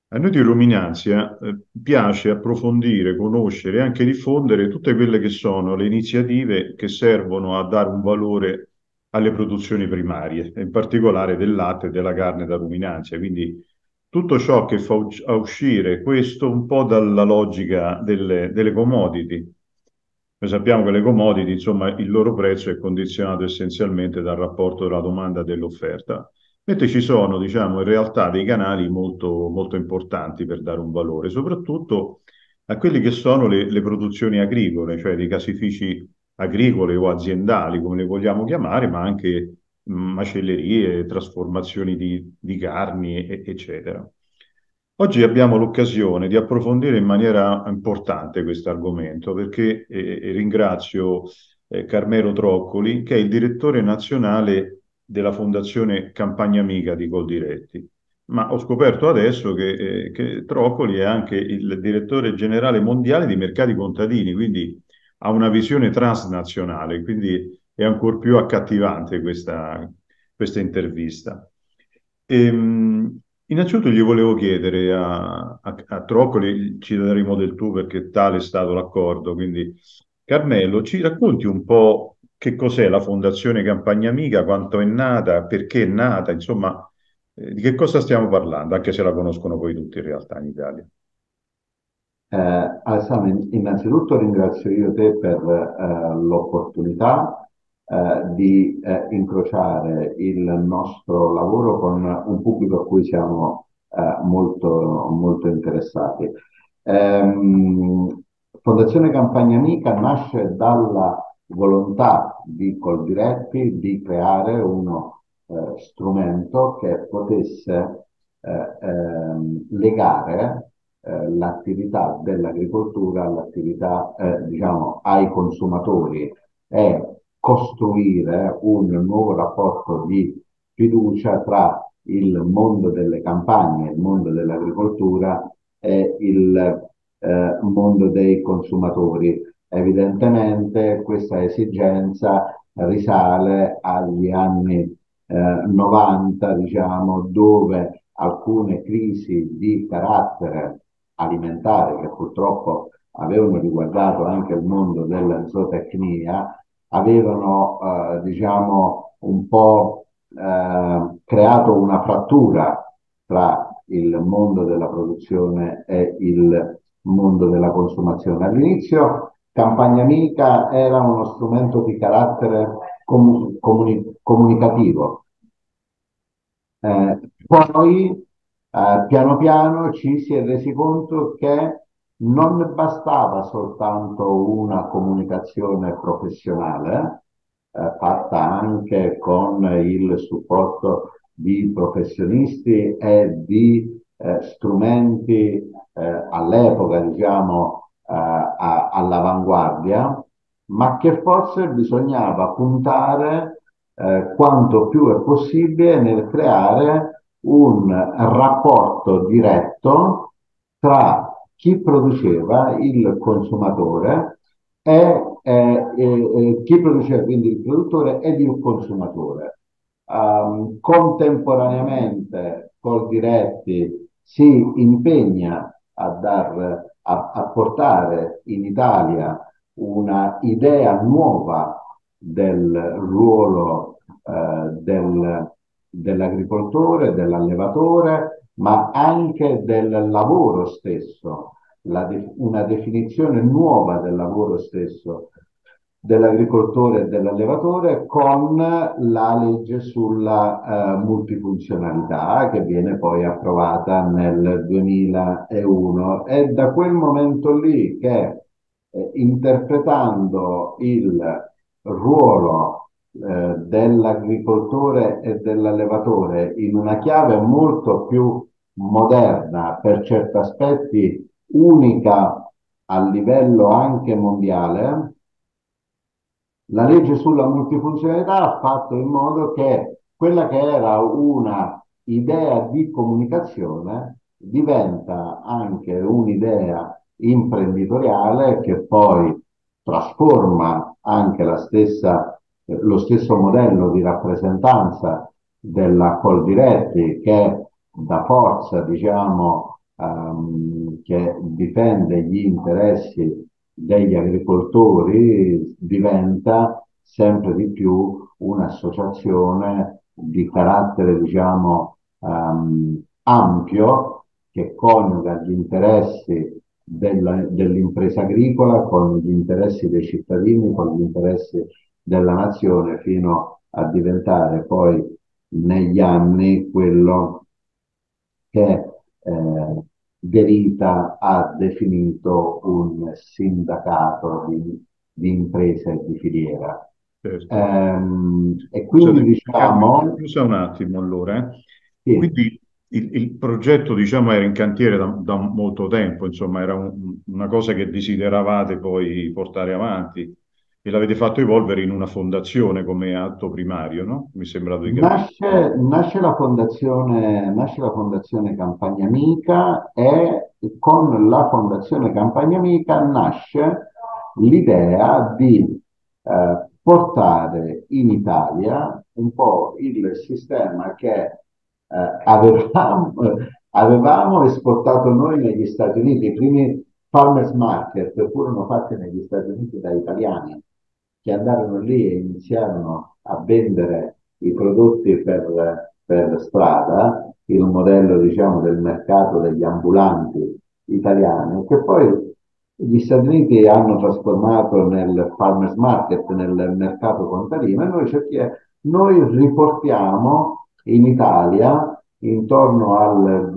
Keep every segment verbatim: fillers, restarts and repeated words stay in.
A noi di Luminanzia eh, piace approfondire, conoscere e anche diffondere tutte quelle che sono le iniziative che servono a dare un valore alle produzioni primarie, e in particolare del latte e della carne da ruminanza. Quindi tutto ciò che fa us- a uscire questo un po' dalla logica delle, delle commodity. Noi sappiamo che le commodity, insomma, il loro prezzo è condizionato essenzialmente dal rapporto tra la domanda e dell'offerta. Mentre ci sono, diciamo, in realtà dei canali molto, molto importanti per dare un valore, soprattutto a quelle che sono le, le produzioni agricole, cioè dei caseifici agricole o aziendali, come le vogliamo chiamare, ma anche mh, macellerie, trasformazioni di, di carni, e- eccetera. Oggi abbiamo l'occasione di approfondire in maniera importante questo argomento perché eh, eh, ringrazio eh, Carmelo Troccoli, che è il direttore nazionale della Fondazione Campagna Amica di Coldiretti. Ma ho scoperto adesso che, eh, che Troccoli è anche il direttore generale mondiale di mercati contadini, quindi ha una visione transnazionale, quindi è ancora più accattivante questa, questa intervista. Ehm, Innanzitutto gli volevo chiedere a, a, a Troccoli, ci daremo del tu perché tale è stato l'accordo, quindi Carmelo, ci racconti un po' che cos'è la Fondazione Campagna Amica, quanto è nata, perché è nata, insomma, eh, di che cosa stiamo parlando, anche se la conoscono poi tutti in realtà in Italia. Eh, Alessandro, in- innanzitutto ringrazio io te per eh, l'opportunità eh, di eh, incrociare il nostro lavoro con un pubblico a cui siamo eh, molto, molto interessati. Ehm, Fondazione Campagna Amica nasce dalla volontà di Coldiretti di creare uno eh, strumento che potesse eh, ehm, legare eh, l'attività dell'agricoltura all'attività, eh, diciamo, ai consumatori e costruire un nuovo rapporto di fiducia tra il mondo delle campagne, il mondo dell'agricoltura e il eh, mondo dei consumatori. Evidentemente questa esigenza risale agli anni eh, novanta, diciamo, dove alcune crisi di carattere alimentare che purtroppo avevano riguardato anche il mondo della zootecnia, avevano, eh, diciamo, un po' eh, creato una frattura tra il mondo della produzione e il mondo della consumazione. All'inizio Campagna Amica era uno strumento di carattere comu- comuni- comunicativo. Eh, poi, eh, piano piano ci si è resi conto che non bastava soltanto una comunicazione professionale, eh, fatta anche con il supporto di professionisti e di eh, strumenti eh, all'epoca, diciamo, eh, a- all'avanguardia, ma che forse bisognava puntare eh, quanto più è possibile nel creare un rapporto diretto tra chi produceva, il consumatore, e eh, eh, chi produceva quindi il produttore ed il consumatore. Um, contemporaneamente Coldiretti si impegna a, dar, a, a portare in Italia una idea nuova del ruolo eh, del, dell'agricoltore, dell'allevatore, ma anche del lavoro stesso, la de- una definizione nuova del lavoro stesso dell'agricoltore e dell'allevatore con la legge sulla eh, multifunzionalità che viene poi approvata nel duemilauno. È da quel momento lì che eh, interpretando il ruolo eh, dell'agricoltore e dell'allevatore in una chiave molto più moderna, per certi aspetti unica a livello anche mondiale, la legge sulla multifunzionalità ha fatto in modo che quella che era una idea di comunicazione diventa anche un'idea imprenditoriale che poi trasforma anche la stessa, eh, lo stesso modello di rappresentanza della Coldiretti che da forza, diciamo, eh, difende gli interessi degli agricoltori, diventa sempre di più un'associazione di carattere, diciamo, ehm, ampio, che coniuga gli interessi della- dell'impresa agricola con gli interessi dei cittadini, con gli interessi della nazione, fino a diventare poi negli anni quello che eh, Derrida ha definito un sindacato di, di impresa e di filiera. certo. Ehm, e quindi Scusate, cambio, diciamo, scusa un attimo allora. eh. sì, Quindi il, il progetto, diciamo, era in cantiere da, da molto tempo, insomma, era un- una cosa che desideravate poi portare avanti e l'avete fatto evolvere in una fondazione come atto primario, no? Mi è sembrato di capire. nasce, nasce la fondazione, nasce la fondazione Campagna Amica, e con la fondazione Campagna Amica nasce l'idea di eh, portare in Italia un po' il sistema che eh, avevamo, avevamo esportato noi negli Stati Uniti. I primi farmers market furono fatti negli Stati Uniti da italiani che andarono lì e iniziarono a vendere i prodotti per, per strada, il modello, diciamo, del mercato degli ambulanti italiani, che poi gli Stati Uniti hanno trasformato nel farmers market, nel mercato contadino, e noi, cerchiamo, noi riportiamo in Italia intorno al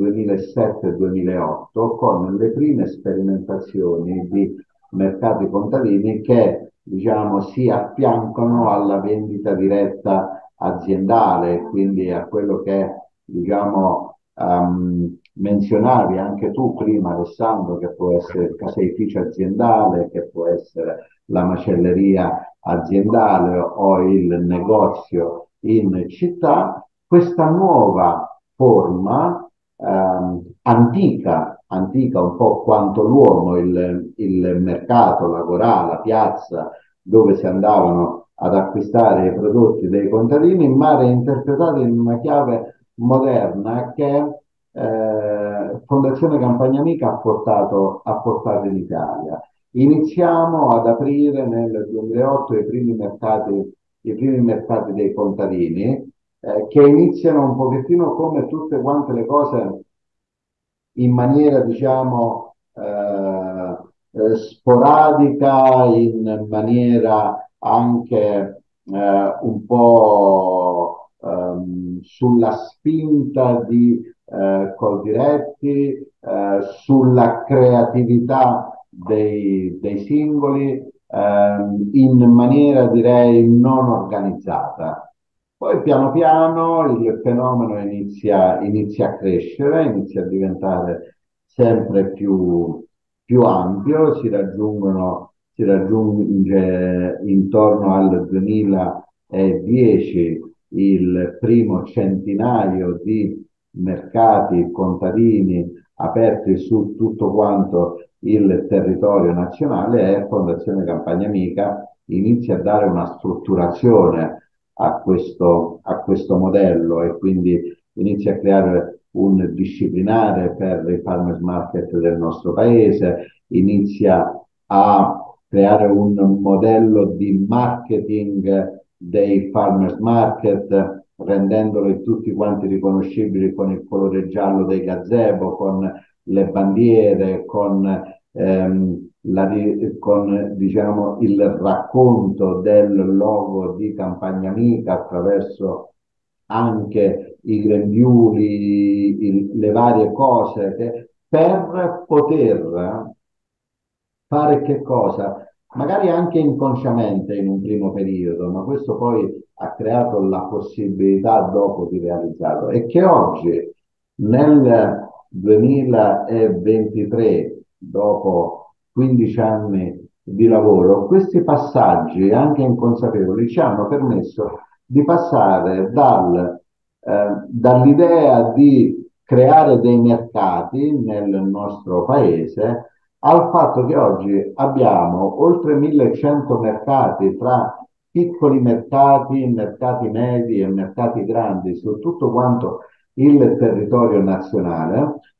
duemilasette-duemilaotto con le prime sperimentazioni di mercati contadini che, diciamo, si affiancano alla vendita diretta aziendale, quindi a quello che, diciamo, um, menzionavi anche tu prima, Alessandro, che può essere il caseificio aziendale, che può essere la macelleria aziendale o il negozio in città. Questa nuova forma ehm, antica, antica un po' quanto l'uomo, il, il mercato, l'agorà, la piazza, dove si andavano ad acquistare i prodotti dei contadini, ma reinterpretata in una chiave moderna che eh, Fondazione Campagna Amica ha portato, ha portato in Italia. Iniziamo ad aprire nel duemilaotto i primi mercati, i primi mercati dei contadini, eh, che iniziano un pochettino come tutte quante le cose in maniera, diciamo, eh, eh, sporadica, in maniera anche eh, un po' ehm, sulla spinta di eh, Coldiretti, eh, sulla creatività dei, dei singoli, ehm, in maniera, direi, non organizzata. Poi piano piano il fenomeno inizia, inizia a crescere, inizia a diventare sempre più, più ampio, si raggiungono, si raggiunge intorno al duemiladieci il primo centinaio di mercati contadini aperti su tutto quanto il territorio nazionale, e Fondazione Campagna Amica inizia a dare una strutturazione a questo, a questo modello, e quindi inizia a creare un disciplinare per i farmers market del nostro paese, inizia a creare un modello di marketing dei farmers market, rendendoli tutti quanti riconoscibili con il colore giallo dei gazebo, con le bandiere, con ehm, la, con, diciamo, il racconto del logo di Campagna Amica attraverso anche i grembiuli, il, le varie cose che, per poter fare che cosa? Magari anche inconsciamente in un primo periodo, ma questo poi ha creato la possibilità dopo di realizzarlo, e che oggi, nel duemilaventitré, dopo quindici anni di lavoro, questi passaggi, anche inconsapevoli, ci hanno permesso di passare dal, eh, dall'idea di creare dei mercati nel nostro paese al fatto che oggi abbiamo oltre millecento mercati, tra piccoli mercati, mercati medi e mercati grandi, su tutto quanto il territorio nazionale,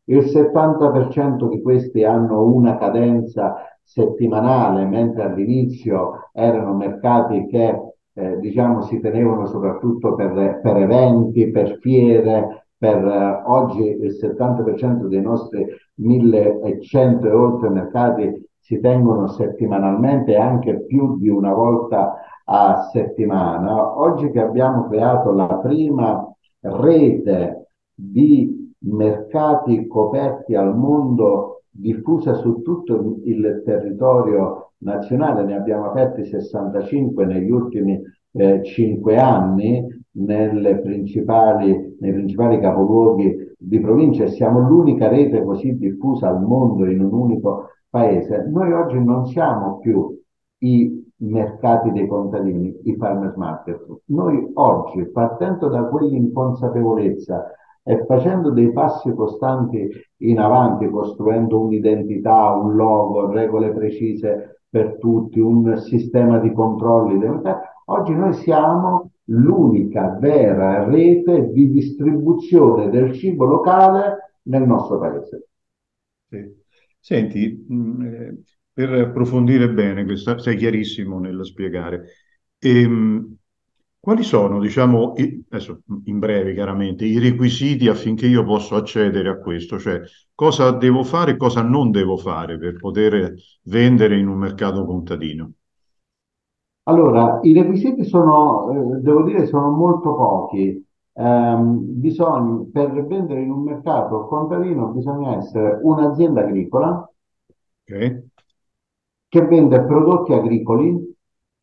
il settanta per cento di questi hanno una cadenza settimanale, mentre all'inizio erano mercati che eh, diciamo si tenevano soprattutto per, per eventi, per fiere, per eh, oggi il settanta per cento dei nostri millecento e oltre mercati si tengono settimanalmente e anche più di una volta a settimana. Oggi che abbiamo creato la prima rete di mercati coperti al mondo, diffusa su tutto il territorio nazionale, ne abbiamo aperti sessantacinque negli ultimi eh, cinque anni nelle principali, nei principali capoluoghi di provincia e siamo l'unica rete così diffusa al mondo in un unico paese. Noi oggi non siamo più i mercati dei contadini, i farmers market. Noi oggi, partendo da quell'inconsapevolezza e facendo dei passi costanti in avanti, costruendo un'identità, un logo, regole precise per tutti, un sistema di controlli, oggi noi siamo l'unica vera rete di distribuzione del cibo locale nel nostro paese. Sì. Senti, mh, eh, per approfondire bene, questa, sei chiarissimo nel spiegare. Ehm, quali sono, diciamo, i- adesso in breve chiaramente, i requisiti affinché io possa accedere a questo? Cioè, cosa devo fare e cosa non devo fare per poter vendere in un mercato contadino? Allora, i requisiti sono, eh, devo dire, sono molto pochi. Ehm, bisogna, per vendere in un mercato contadino bisogna essere un'azienda agricola Ok? che vende prodotti agricoli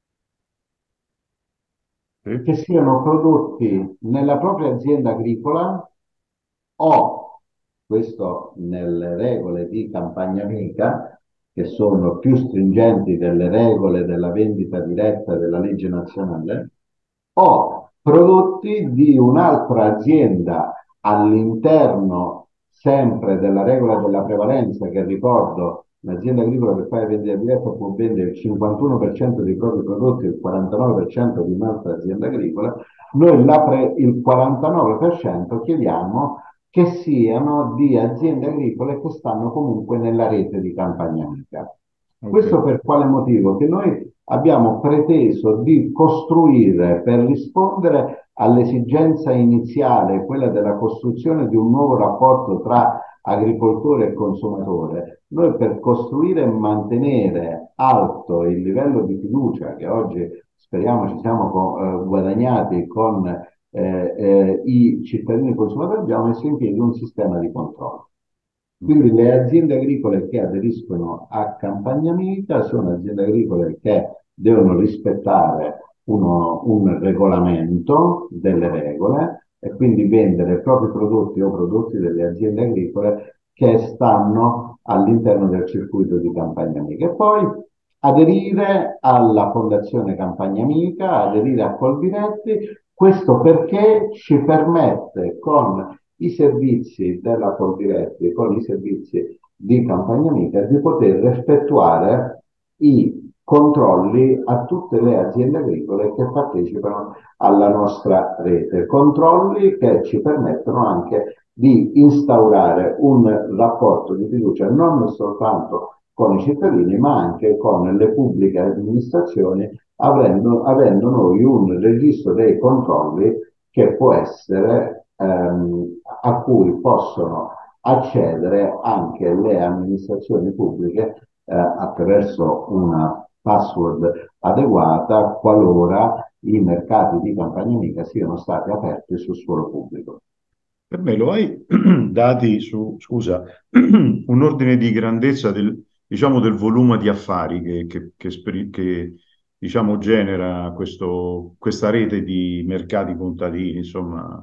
Sì, che siano prodotti nella propria azienda agricola o, questo nelle regole di campagna amica, che sono più stringenti delle regole della vendita diretta della legge nazionale, o prodotti di un'altra azienda all'interno sempre della regola della prevalenza, che ricordo, un'azienda agricola che fa vendita diretta può vendere il cinquantuno per cento dei propri prodotti e il quarantanove per cento di un'altra azienda agricola, noi la pre, il quarantanove per cento chiediamo che siano di aziende agricole che stanno comunque nella rete di campagna amica. ok. Questo per quale motivo? Che noi abbiamo preteso di costruire per rispondere all'esigenza iniziale, quella della costruzione di un nuovo rapporto tra agricoltore e consumatore. Noi per costruire e mantenere alto il livello di fiducia che oggi speriamo ci siamo co- eh, guadagnati con eh, eh, i cittadini consumatori, abbiamo messo in piedi un sistema di controllo. Ok. Quindi le aziende agricole che aderiscono a Campagna Amica sono aziende agricole che devono rispettare uno- un regolamento, delle regole, e quindi vendere i propri prodotti o prodotti delle aziende agricole che stanno all'interno del circuito di Campagna Amica. E poi aderire alla Fondazione Campagna Amica, aderire a Coldiretti, questo perché ci permette con i servizi della Coldiretti, con i servizi di Campagna Amica, di poter effettuare i controlli a tutte le aziende agricole che partecipano alla nostra rete. Controlli che ci permettono anche di instaurare un rapporto di fiducia non soltanto con i cittadini, ma anche con le pubbliche amministrazioni, avendo, avendo noi un registro dei controlli che può essere, ehm, a cui possono accedere anche le amministrazioni pubbliche eh, attraverso una password adeguata qualora i mercati di campagna amica siano stati aperti sul suolo pubblico. Per me lo hai dati su, scusa, un ordine di grandezza del, diciamo, del volume di affari che, che- che speri- che, diciamo, genera questo- questa rete di mercati contadini, insomma,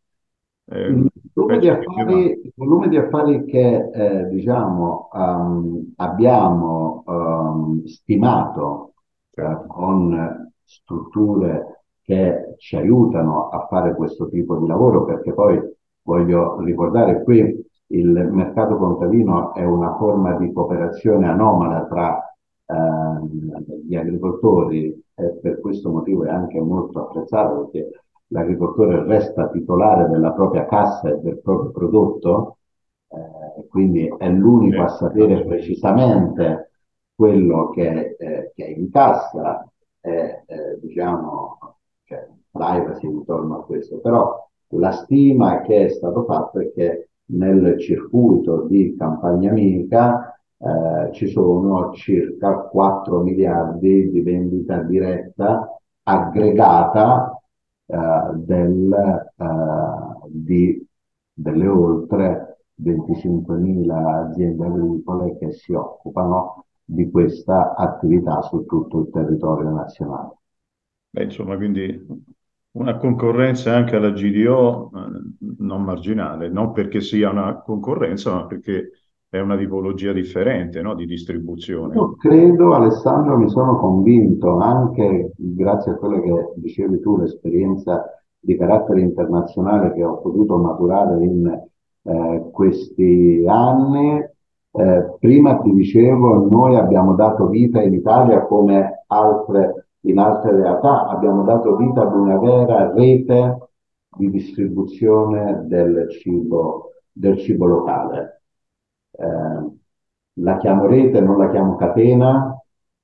Il ehm, volume di penso che rilevante. affari, il volume di affari che eh, diciamo, ehm, abbiamo ehm, stimato eh, Certo. con strutture che ci aiutano a fare questo tipo di lavoro, perché poi voglio ricordare qui il mercato contadino è una forma di cooperazione anomala tra ehm, gli agricoltori e per questo motivo è anche molto apprezzato perché l'agricoltore resta titolare della propria cassa e del proprio prodotto, eh, eh, quindi è l'unico a Eh, sapere immagino. precisamente quello che, eh, che incassa, e eh, diciamo, cioè, privacy intorno a questo, però la stima che è stato fatto è che nel circuito di Campagna Amica eh, ci sono circa quattro miliardi di vendita diretta aggregata eh, del, eh, di, delle oltre venticinquemila aziende agricole che si occupano di questa attività su tutto il territorio nazionale. Beh, insomma, quindi una concorrenza anche alla G D O eh, non marginale, non perché sia una concorrenza, ma perché è una tipologia differente, no, di distribuzione. Io credo, Alessandro, mi sono convinto anche grazie a quello che dicevi tu, l'esperienza di carattere internazionale che ho potuto maturare in eh, questi anni. Eh, prima ti dicevo, noi abbiamo dato vita in Italia come altre, in altre realtà, abbiamo dato vita ad una vera rete di distribuzione del cibo, del cibo locale. Eh, la chiamo rete, non la chiamo catena,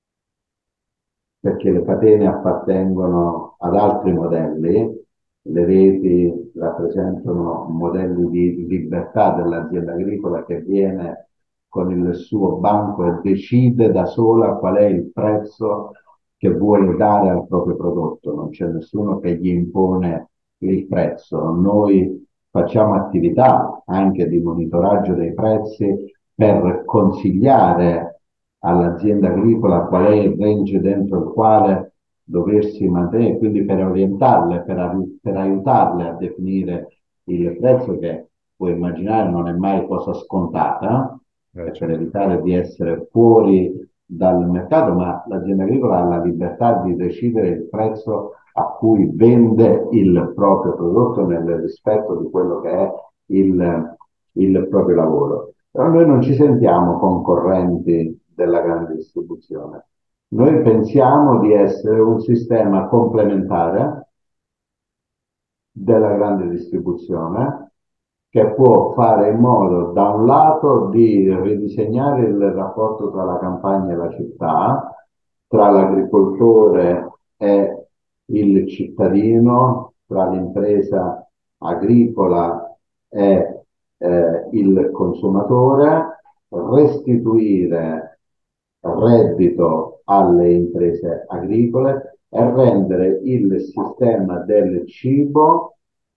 perché le catene appartengono ad altri modelli, le reti rappresentano modelli di libertà dell'azienda agricola che viene con il suo banco e decide da sola qual è il prezzo che vuole dare al proprio prodotto, non c'è nessuno che gli impone il prezzo. Noi facciamo attività anche di monitoraggio dei prezzi per consigliare all'azienda agricola qual è il range dentro il quale doversi mantenere, quindi per orientarle, per, per aiutarle a definire il prezzo che puoi immaginare non è mai cosa scontata, Eh, e per certo. evitare di essere fuori dal mercato, ma l'azienda agricola ha la libertà di decidere il prezzo a cui vende il proprio prodotto nel rispetto di quello che è il, il proprio lavoro. Però noi non ci sentiamo concorrenti della grande distribuzione. Noi pensiamo di essere un sistema complementare della grande distribuzione che può fare in modo, da un lato, di ridisegnare il rapporto tra la campagna e la città, tra l'agricoltore e il cittadino, tra l'impresa agricola e eh, il consumatore, restituire reddito alle imprese agricole e rendere il sistema del cibo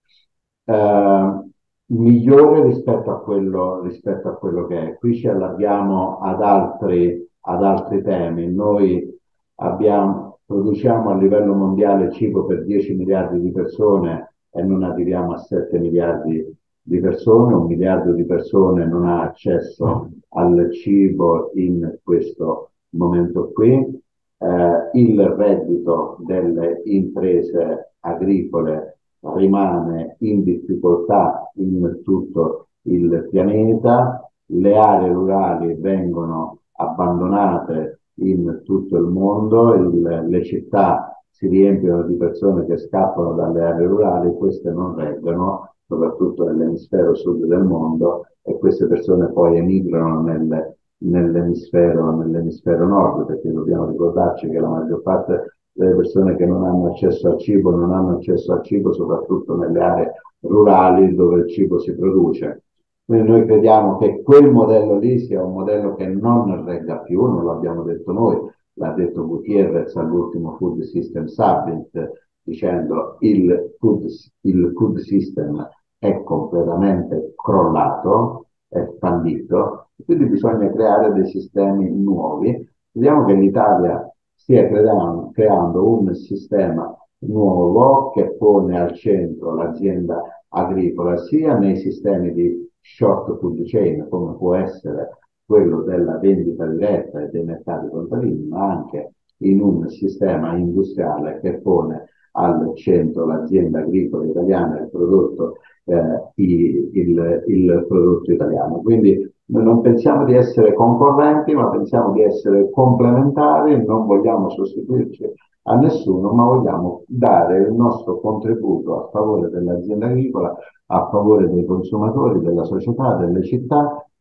eh, migliore rispetto a quello, rispetto a quello che è. Qui ci allarghiamo ad altri, ad altri temi. Noi abbiamo, produciamo a livello mondiale cibo per dieci miliardi di persone e non arriviamo a sette miliardi di persone. Un miliardo di persone non ha accesso al cibo in questo momento qui. Eh, il reddito delle imprese agricole rimane in difficoltà in tutto il pianeta, le aree rurali vengono abbandonate in tutto il mondo, il, le città si riempiono di persone che scappano dalle aree rurali, queste non reggono, soprattutto nell'emisfero sud del mondo, e queste persone poi emigrano nel, nell'emisfero, nell'emisfero nord, perché dobbiamo ricordarci che la maggior parte delle persone che non hanno accesso al cibo non hanno accesso al cibo soprattutto nelle aree rurali dove il cibo si produce. Quindi noi crediamo che quel modello lì sia un modello che non regga più, non l'abbiamo detto noi, l'ha detto Gutierrez all'ultimo Food System Summit, dicendo il food, il food system è completamente crollato, è fallito, quindi bisogna creare dei sistemi nuovi. Vediamo che l'Italia stia creando, creando un sistema nuovo che pone al centro l'azienda agricola sia nei sistemi di short food chain, come può essere quello della vendita diretta e dei mercati contadini, ma anche in un sistema industriale che pone al centro l'azienda agricola italiana e il prodotto, eh, il, il, il prodotto italiano. Quindi noi non pensiamo di essere concorrenti, ma pensiamo di essere complementari, non vogliamo sostituirci a nessuno, ma vogliamo dare il nostro contributo a favore dell'azienda agricola, a favore dei consumatori, della società, delle città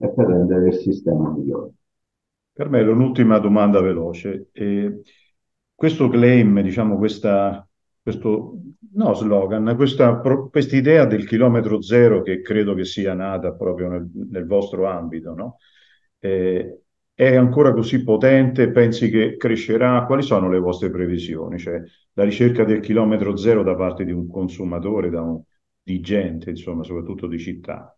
e per rendere il sistema migliore. Carmelo, un'ultima domanda veloce. Eh, questo claim, diciamo, questa, questo, no, slogan, questa pro- questa idea del chilometro zero che credo che sia nata proprio nel, nel vostro ambito, no? Eh, è ancora così potente? Pensi che crescerà? Quali sono le vostre previsioni? Cioè, la ricerca del chilometro zero da parte di un consumatore, da un- di gente, insomma, soprattutto di città.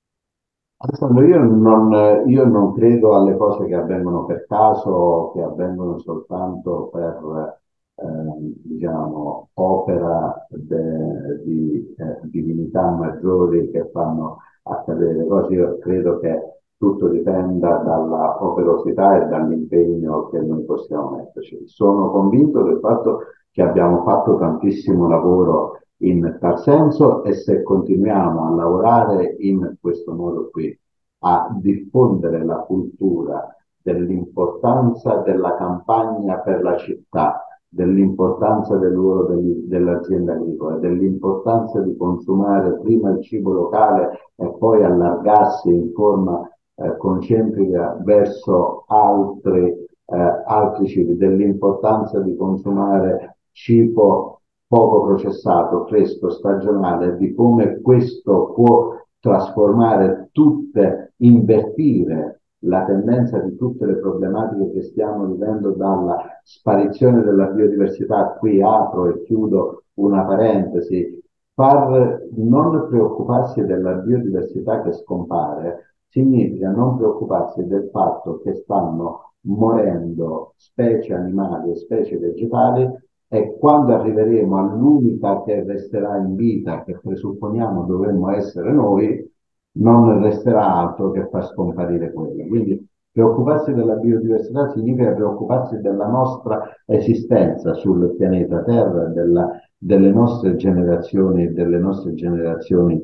Alessandro, io non, io non credo alle cose che avvengono per caso, che avvengono soltanto per, ehm, diciamo, opera de- di eh, divinità maggiori che fanno accadere cose. Io credo che tutto dipenda dalla operosità e dall'impegno che noi possiamo metterci. Sono convinto del fatto che abbiamo fatto tantissimo lavoro in tal senso e se continuiamo a lavorare in questo modo qui, a diffondere la cultura dell'importanza della campagna per la città, dell'importanza del ruolo degli- dell'azienda agricola, dell'importanza di consumare prima il cibo locale e poi allargarsi in forma eh, concentrica verso altri, eh, altri cibi, dell'importanza di consumare cibo poco processato, fresco, stagionale, di come questo può trasformare tutte, invertire la tendenza di tutte le problematiche che stiamo vivendo dalla sparizione della biodiversità. Qui apro e chiudo una parentesi. Far non preoccuparsi della biodiversità che scompare significa non preoccuparsi del fatto che stanno morendo specie animali e specie vegetali e quando arriveremo all'unica che resterà in vita, che presupponiamo dovremmo essere noi, non resterà altro che far scomparire quella. Quindi preoccuparsi della biodiversità significa preoccuparsi della nostra esistenza sul pianeta Terra, della, delle nostre generazioni e delle nostre generazioni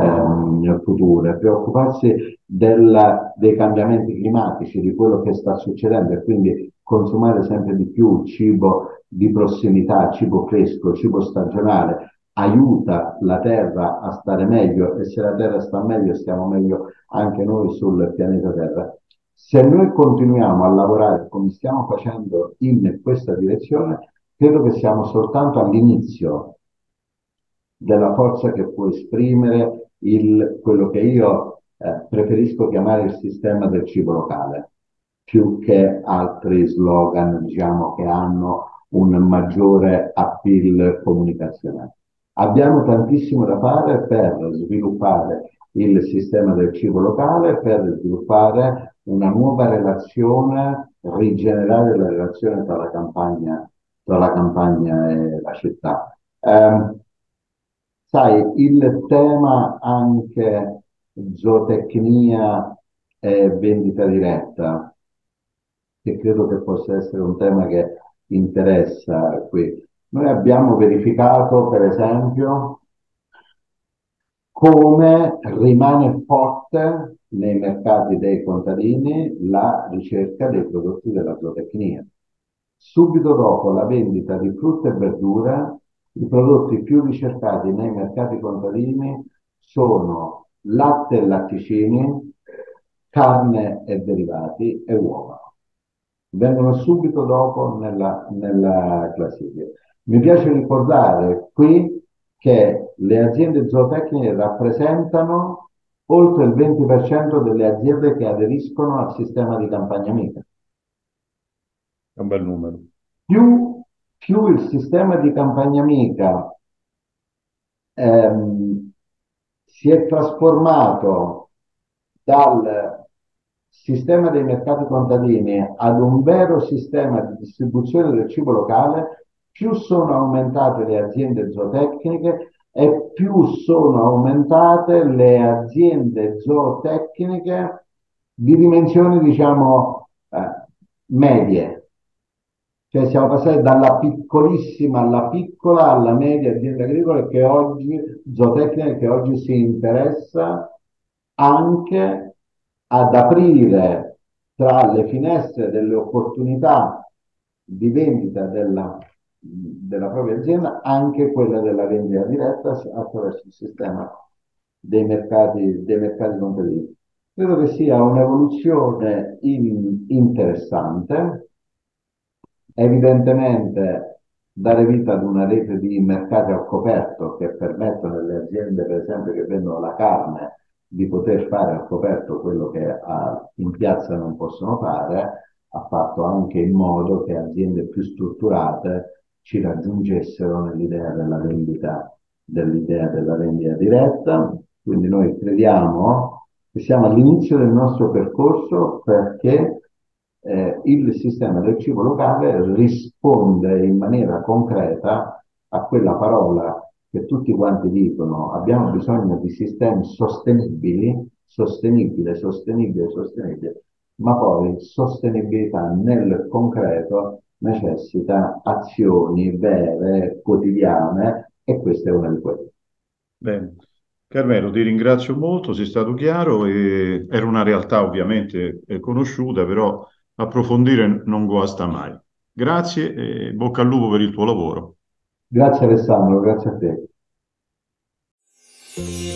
ehm, future, preoccuparsi della, dei cambiamenti climatici, di quello che sta succedendo e quindi consumare sempre di più cibo di prossimità, cibo fresco, cibo stagionale, aiuta la terra a stare meglio e se la terra sta meglio stiamo meglio anche noi sul pianeta Terra. Se noi continuiamo a lavorare come stiamo facendo in questa direzione, credo che siamo soltanto all'inizio della forza che può esprimere il, quello che io eh, preferisco chiamare il sistema del cibo locale, più che altri slogan, diciamo, che hanno un maggiore appeal comunicazionale. Abbiamo tantissimo da fare per sviluppare il sistema del cibo locale, per sviluppare una nuova relazione, rigenerare la relazione tra la campagna, tra la campagna e la città. Um, Sai, il tema anche zootecnia e vendita diretta, che credo che possa essere un tema che interessa qui. Noi abbiamo verificato, per esempio, come rimane forte nei mercati dei contadini la ricerca dei prodotti della zootecnia. Subito dopo la vendita di frutta e verdura, i prodotti più ricercati nei mercati contadini sono latte e latticini, carne e derivati e uova. Vengono subito dopo nella, nella classifica. Mi piace ricordare qui che le aziende zootecniche rappresentano oltre il venti per cento delle aziende che aderiscono al sistema di campagna amica. È un bel numero. Più, più il sistema di campagna amica ehm, si è trasformato dal sistema dei mercati contadini ad un vero sistema di distribuzione del cibo locale, più sono aumentate le aziende zootecniche e più sono aumentate le aziende zootecniche di dimensioni, diciamo, eh, medie. Cioè siamo passati dalla piccolissima alla piccola alla media azienda agricola che oggi, zootecnica, che oggi si interessa anche ad aprire tra le finestre delle opportunità di vendita della, della propria azienda anche quella della vendita diretta attraverso il sistema dei mercati, dei mercati contadini. Credo che sia un'evoluzione in- interessante. Evidentemente dare vita ad una rete di mercati al coperto che permettono alle aziende, per esempio, che vendono la carne, di poter fare al coperto quello che a- in piazza non possono fare, ha fatto anche in modo che aziende più strutturate ci raggiungessero nell'idea della vendita, dell'idea della vendita diretta. Quindi noi crediamo che siamo all'inizio del nostro percorso perché eh, il sistema del cibo locale risponde in maniera concreta a quella parola che tutti quanti dicono: abbiamo bisogno di sistemi sostenibili, sostenibile, sostenibile, sostenibile, ma poi sostenibilità nel concreto necessita azioni vere, quotidiane, e questa è una di quelle. Bene. Carmelo, ti ringrazio molto, sei stato chiaro e era una realtà ovviamente eh, conosciuta, però approfondire non guasta mai. Grazie e bocca al lupo per il tuo lavoro. Grazie Alessandro, grazie a te.